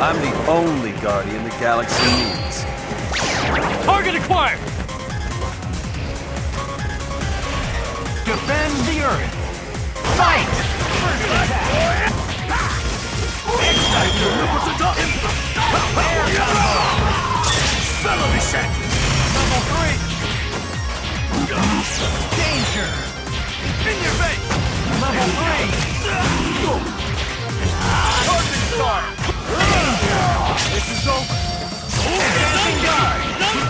I'm the only guardian the galaxy needs. Target acquired! Defend the Earth! Fight! First attack! Fellow set! Level 3! Danger! In your face! Level 3! Target star! This is over! Advancing guard!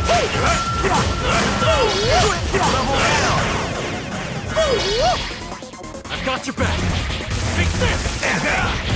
Level down! I've got your back! Fix this!